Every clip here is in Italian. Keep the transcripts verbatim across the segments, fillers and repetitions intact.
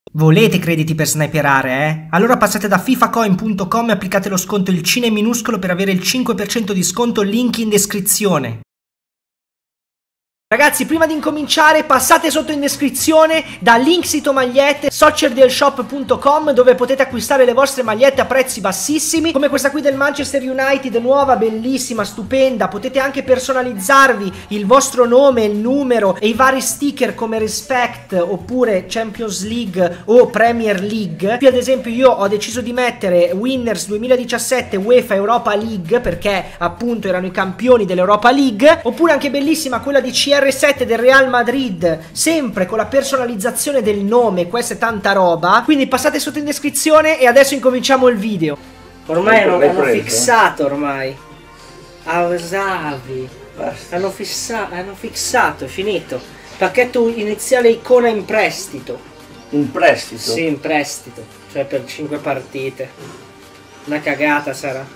Volete crediti per sniperare, eh? Allora passate da fifacoin punto com e applicate lo sconto il Cine minuscolo per avere il cinque per cento di sconto, link in descrizione. Ragazzi, prima di incominciare passate sotto in descrizione da link sito magliette soccerdealshop punto com, dove potete acquistare le vostre magliette a prezzi bassissimi, come questa qui del Manchester United, nuova, bellissima, stupenda. Potete anche personalizzarvi il vostro nome, il numero e i vari sticker come Respect oppure Champions League o Premier League. Qui ad esempio io ho deciso di mettere Winners duemiladiciassette UEFA Europa League perché appunto erano i campioni dell'Europa League, oppure anche bellissima quella di C R sette del Real Madrid, sempre con la personalizzazione del nome. Questa è tanta roba, quindi passate sotto in descrizione e adesso incominciamo il video. Ormai hanno, hanno fissato ormai a Osavi hanno, fissa, hanno fissato, è finito. Pacchetto iniziale icona in prestito. In prestito? Sì, in prestito, cioè per cinque partite. Una cagata sarà.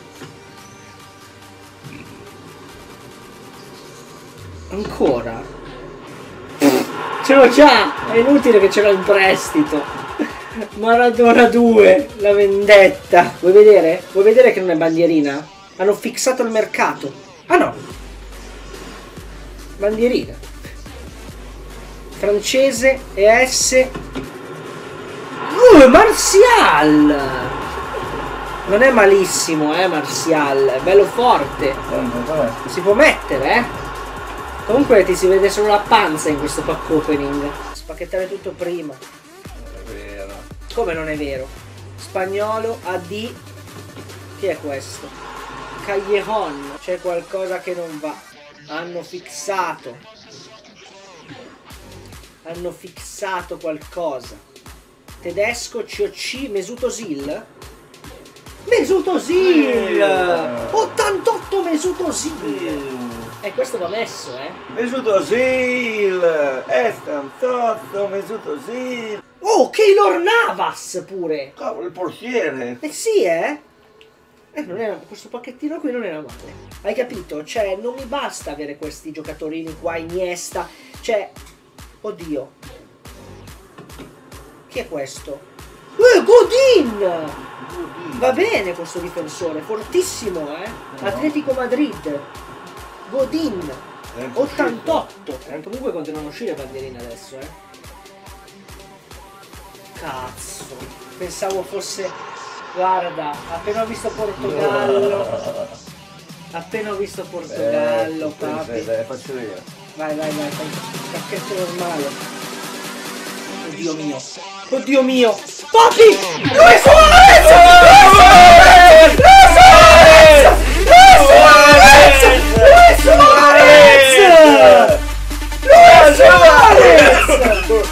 Ancora? Ce l'ho già! È inutile che ce l'ho in prestito. Maradona due, la vendetta. Vuoi vedere? Vuoi vedere che non è bandierina? Hanno fissato il mercato. Ah no! Bandierina. Francese e S. Uh, Martial! Non è malissimo, eh, Martial. È bello forte. Si può mettere, eh? Comunque ti si vede solo la panza in questo pack opening. Spacchettare tutto prima. Non è vero. Come non è vero? Spagnolo A D. Chi è questo? Callejon. C'è qualcosa che non va. Hanno fissato. Hanno fissato qualcosa. Tedesco C O C. Mesut Özil. Mesut Özil. ottantotto Mesut Özil. E eh, questo va messo, eh? Mesut Özil! ottantotto Mesut Özil! Oh, Keylor Navas pure! Cavolo, il portiere! Eh sì, eh? Eh, non era, questo pacchettino qui non era male. Hai capito? Cioè, non mi basta avere questi giocatorini qua, Iniesta. Cioè, oddio. Chi è questo? Eh, Godin! Godin! Va bene questo difensore, fortissimo, eh? No. Atletico Madrid. Godin ottantotto. Eh, comunque continuano a uscire bandierine adesso, eh. Cazzo, pensavo fosse. Guarda, appena ho visto Portogallo. Appena ho visto Portogallo, eh, papi. Dai, dai, faccio io. Vai, vai, vai, fai un pacchetto normale. Oddio mio. Oddio mio. Papi! Luis Suarez! Luis Suarez! Luis Suarez! Luis Suarez! Luis Suarez!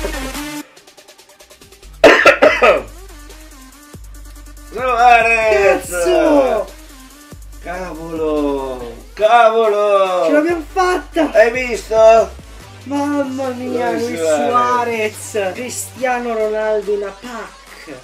Suarez! Cazzo! Cavolo! Cavolo! Ce l'abbiamo fatta! Hai visto? Mamma mia, Luis, Luis Suarez. Suarez! Cristiano Ronaldo in a pack!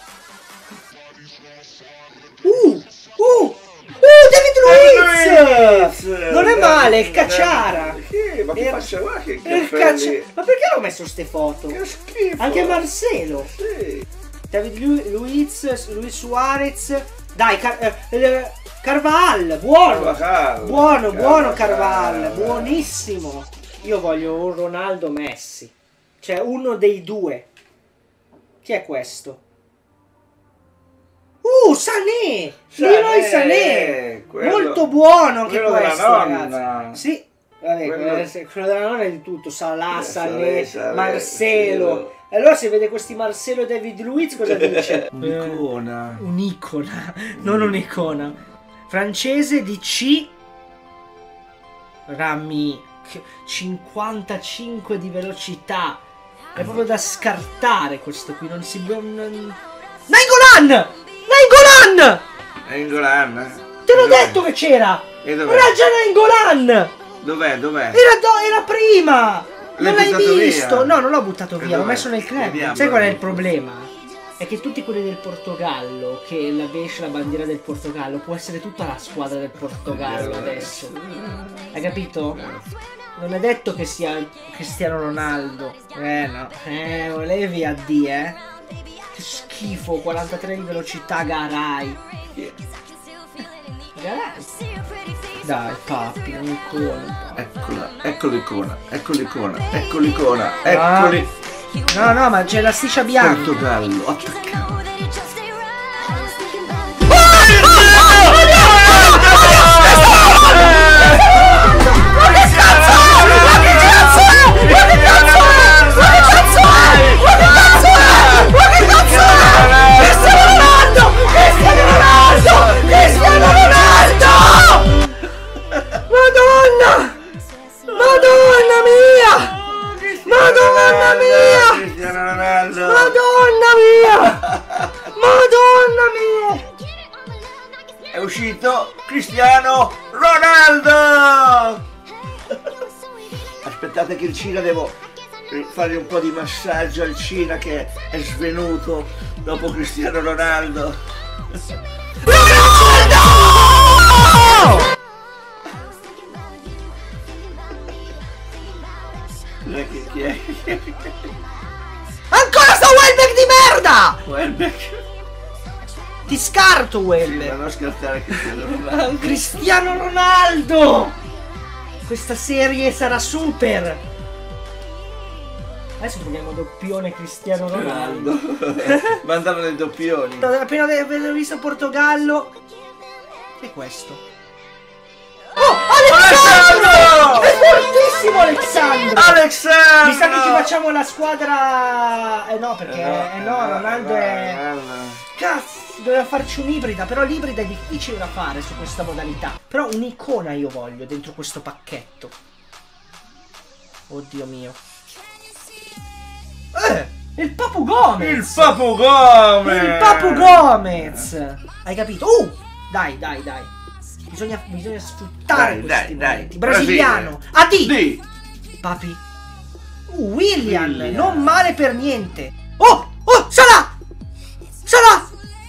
Uh! Uh! Uh, David Luiz! Luiz! Non è male, il cacciara! Che? Ma che Era... faccia là che il caccia... Ma perché hanno messo ste foto? Che schifo! Anche Marcelo! Sì! David Lu Luiz, Luis Suarez... Dai, Car eh, Carval! Buono! Carvajal, buono, buono Carvajal. Carval! Buonissimo! Io voglio un Ronaldo Messi. Cioè, uno dei due. Chi è questo? Uh, Sané! Leroy Sané! Quello, molto buono anche quello questo, della nonna. ragazzi. Sì, vabbè, quello... quello della nonna è di tutto. Salah, Sané, Sané, Marcelo. E allora se vede questi Marcelo e David Luiz cosa dice? Un'icona. Un'icona, non un'icona. Francese di C. Rami cinquantacinque di velocità. È proprio da scartare questo qui. Non si... Non... Nainggolan! Nainggolan! Nainggolan? Te l'ho detto che c'era! Era già Nainggolan! Dov'è? Dov'è? Era, era prima! Non l'hai visto? Via? No, non l'ho buttato via, l'ho messo nel club. Vediamo. Sai qual è il problema? È che tutti quelli del Portogallo, che la esce la bandiera del Portogallo, può essere tutta la squadra del Portogallo adesso. Hai capito? Non è detto che sia Cristiano Ronaldo. Eh no. Eh, volevi A D, eh? Che schifo, quarantatré di velocità, Garay. Garay. Dai, papi, un'icona. Eccola, ecco l'icona, ecco l'icona, ecco l'icona, eccoli. No, no, ma c'è la striscia bianca. Portogallo, attaccato. È uscito Cristiano Ronaldo! Aspettate che il Cina, devo fargli un po' di massaggio al Cina che è svenuto dopo Cristiano Ronaldo. Ronaldo! Chi è? Ancora sta Welbeck di merda! Welbeck? Ti scarto, Welbeck! Sì, ma non scherzare, Cristiano Ronaldo. Cristiano Ronaldo! Questa serie sarà super! Adesso proviamo doppione Cristiano Ronaldo. Mandano nei doppioni. Appena avevo visto Portogallo. Che è questo? Oh! Alexandro! È fortissimo Alexandro! Alexandro! Mi sa che ci facciamo la squadra. Eh no, perché. Eh no, Ronaldo è. Cazzo! Doveva farci un'ibrida, però l'ibrida è difficile da fare su questa modalità. Però un'icona io voglio dentro questo pacchetto. Oddio mio. Eh! Il Papu Gomez! Il Papu Gomez! Il Papu Gomez! Hai capito? Uh! Dai, dai, dai. Bisogna, bisogna sfruttare Dai, questi dai, momenti. dai. Brasiliano. A D! D! Papi. Uh, William. William. Non male per niente. Oh! Oh! Salah! Salah!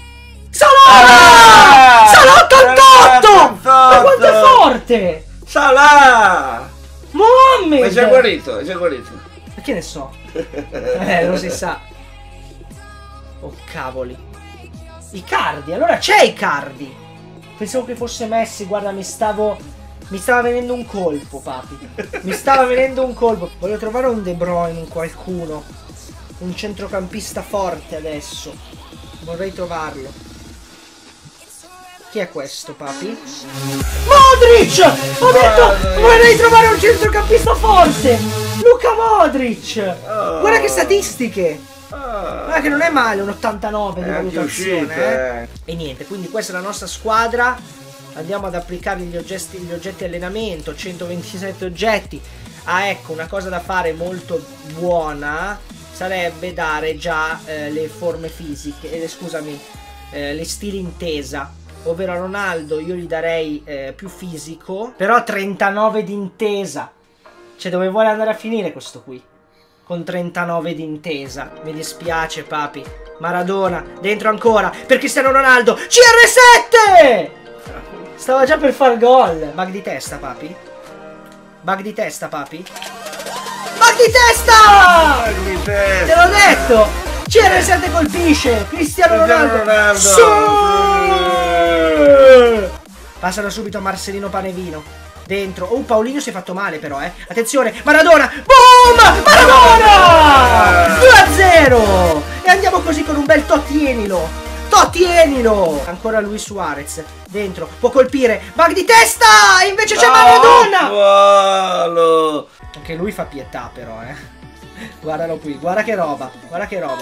Salah! Salah ottantotto! Ma quanto è forte! Salah! Mohammed! È già guarito, è già guarito. Ma che ne so? Eh, lo si sa. Oh cavoli. Icardi, allora c'è Icardi. Pensavo che fosse Messi, guarda, mi stavo... Mi stava venendo un colpo, papi. Mi stava venendo un colpo. Voglio trovare un De Bruyne, un qualcuno. Un centrocampista forte adesso. Vorrei trovarlo. Chi è questo, papi? Modric! Ho detto, vorrei trovare un centrocampista forte! Luka Modric! Oh. Guarda che statistiche! Oh. Guarda che non è male un ottantanove di È anche valutazione, uscito, eh. eh. E niente, quindi questa è la nostra squadra. Andiamo ad applicare gli oggetti, gli oggetti allenamento, centoventisette oggetti. Ah, ecco, una cosa da fare molto buona sarebbe dare già eh, le forme fisiche, eh, scusami, eh, le stili intesa. Ovvero a Ronaldo io gli darei eh, più fisico, però trentanove di intesa. Cioè, dove vuole andare a finire questo qui? Con trentanove di intesa. Mi dispiace, papi. Maradona, dentro ancora, per Cristiano Ronaldo. C R sette! Stava già per far gol. Bug di testa, papi. Bug di testa, papi. Bug di testa! Bug di testa! Te l'ho detto! C R sette colpisce! Cristiano Ronaldo! Ronaldo. Sì! Passano subito Marcelino Panevino. Dentro. Oh, Paolino si è fatto male però, eh. Attenzione, Maradona! Boom! Maradona! due a zero! E andiamo così con un bel Totienilo. Totienilo! Ancora Luis Suarez. Dentro. Può colpire. Bug di testa! Invece c'è Maradona! Oh, anche lui fa pietà però, eh. Guardalo qui, guarda che roba, guarda che roba.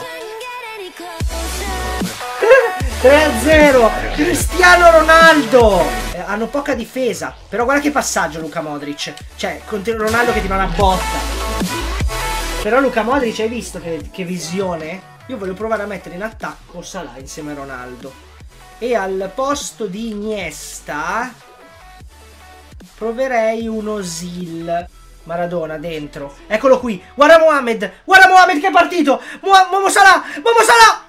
tre a zero, Cristiano Ronaldo. Eh, hanno poca difesa, però guarda che passaggio Luka Modric. Cioè, con Ronaldo che ti va una botta. Però Luka Modric, hai visto che, che visione? Io voglio provare a mettere in attacco Salah insieme a Ronaldo. E al posto di Iniesta proverei un Osil. Maradona dentro. Eccolo qui. Guarda Mohamed. Guarda Mohamed che è partito. Momo Salah. Momo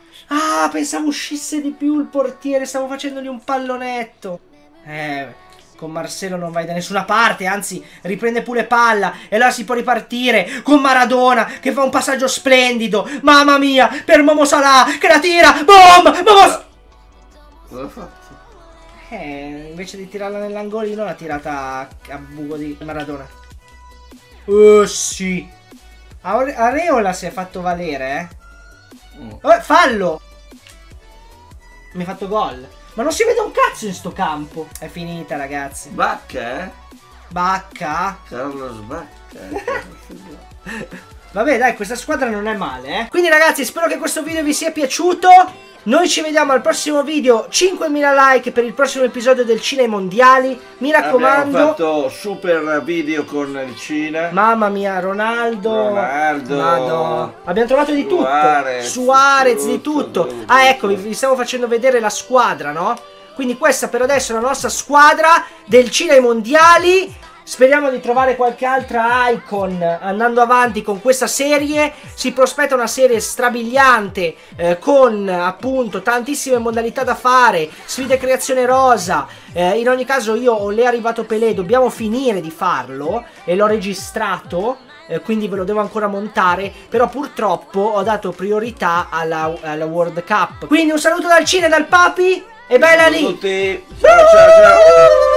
Salah. Ah, pensavo uscisse di più il portiere. Stavo facendogli un pallonetto. Eh, Con Marcelo non vai da nessuna parte, anzi riprende pure palla e allora si può ripartire con Maradona che fa un passaggio splendido. Mamma mia, per Momo Salah che la tira. Boom! Momo... Cosa ha fatto? Eh, invece di tirarla nell'angolino l'ha tirata a buco di Maradona. Oh sì. Are Areola si è fatto valere, eh. Mm. Oh, fallo! Mi ha fatto gol. Ma non si vede un cazzo in sto campo. È finita, ragazzi. Bacca, eh? Bacca. Carlos Bacca. Vabbè, dai, questa squadra non è male, eh. Quindi, ragazzi, spero che questo video vi sia piaciuto. Noi ci vediamo al prossimo video. cinquemila like per il prossimo episodio del Cina ai Mondiali. Mi raccomando. Abbiamo fatto super video con il Cina. Mamma mia, Ronaldo. Ronaldo. Madonna. Abbiamo trovato di tutto. Suarez, Suarez, tutto, di tutto. tutto. Ah, ecco, vi, vi stavo facendo vedere la squadra, no? Quindi questa per adesso è la nostra squadra del Cina ai Mondiali. Speriamo di trovare qualche altra icon andando avanti con questa serie. Si prospetta una serie strabiliante eh, con appunto tantissime modalità da fare, sfide creazione rosa. Eh, in ogni caso io ho l'è arrivato Pelé, dobbiamo finire di farlo e l'ho registrato. Eh, quindi ve lo devo ancora montare. Però purtroppo ho dato priorità alla, alla World Cup. Quindi un saluto dal Cina e dal Papi. E bella lì. Ciao ciao ciao.